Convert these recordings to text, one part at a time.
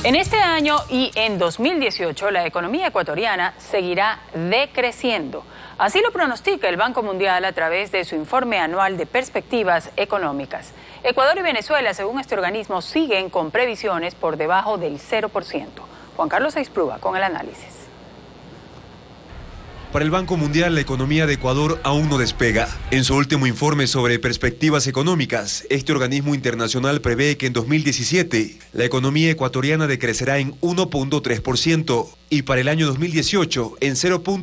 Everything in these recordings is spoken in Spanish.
En este año y en 2018 la economía ecuatoriana seguirá decreciendo. Así lo pronostica el Banco Mundial a través de su informe anual de perspectivas económicas. Ecuador y Venezuela, según este organismo, siguen con previsiones por debajo del 0%. Juan Carlos Aispruga con el análisis. Para el Banco Mundial, la economía de Ecuador aún no despega. En su último informe sobre perspectivas económicas, este organismo internacional prevé que en 2017 la economía ecuatoriana decrecerá en 1.3% y para el año 2018 en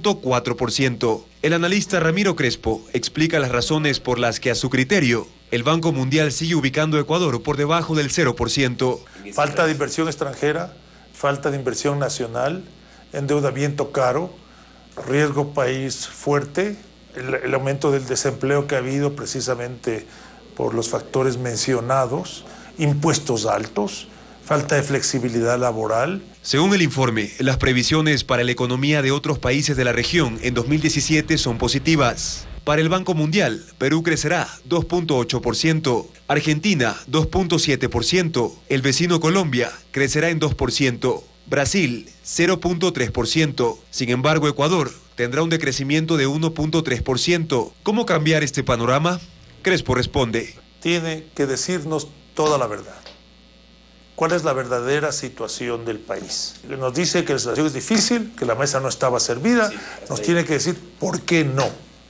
0.4%. El analista Ramiro Crespo explica las razones por las que, a su criterio, el Banco Mundial sigue ubicando a Ecuador por debajo del 0%. Falta de inversión extranjera, falta de inversión nacional, endeudamiento caro, riesgo país fuerte, el aumento del desempleo que ha habido precisamente por los factores mencionados, impuestos altos, falta de flexibilidad laboral. Según el informe, las previsiones para la economía de otros países de la región en 2017 son positivas. Para el Banco Mundial, Perú crecerá 2.8%, Argentina 2.7%, el vecino Colombia crecerá en 2%. Brasil, 0.3%. Sin embargo, Ecuador tendrá un decrecimiento de 1.3%. ¿Cómo cambiar este panorama? Crespo responde. Tiene que decirnos toda la verdad. ¿Cuál es la verdadera situación del país? Nos dice que la situación es difícil, que la mesa no estaba servida. Nos tiene que decir por qué no.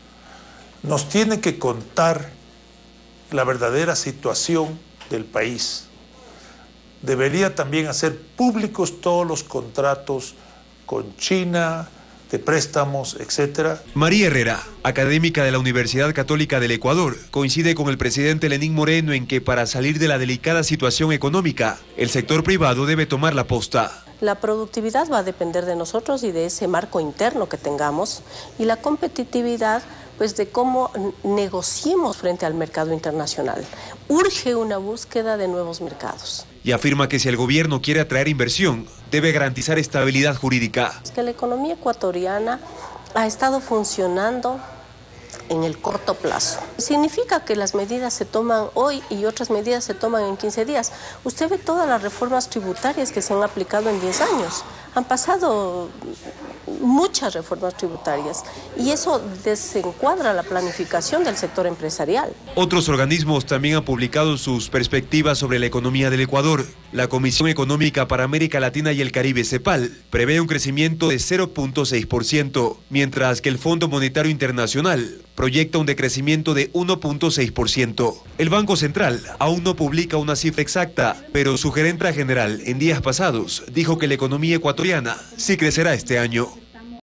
Nos tiene que contar la verdadera situación del país. Debería también hacer públicos todos los contratos con China, de préstamos, etc. María Herrera, académica de la Universidad Católica del Ecuador, coincide con el presidente Lenín Moreno en que para salir de la delicada situación económica, el sector privado debe tomar la posta. La productividad va a depender de nosotros y de ese marco interno que tengamos, y la competitividad, pues de cómo negociemos frente al mercado internacional. Urge una búsqueda de nuevos mercados. Y afirma que si el gobierno quiere atraer inversión, debe garantizar estabilidad jurídica. Es que la economía ecuatoriana ha estado funcionando en el corto plazo. Significa que las medidas se toman hoy y otras medidas se toman en 15 días. Usted ve todas las reformas tributarias que se han aplicado en 10 años. Han pasado muchas reformas tributarias y eso desencuadra la planificación del sector empresarial. Otros organismos también han publicado sus perspectivas sobre la economía del Ecuador. La Comisión Económica para América Latina y el Caribe, CEPAL, prevé un crecimiento de 0.6%, mientras que el Fondo Monetario Internacional proyecta un decrecimiento de 1.6%. El Banco Central aún no publica una cifra exacta, pero su gerente general en días pasados dijo que la economía ecuatoriana sí crecerá este año.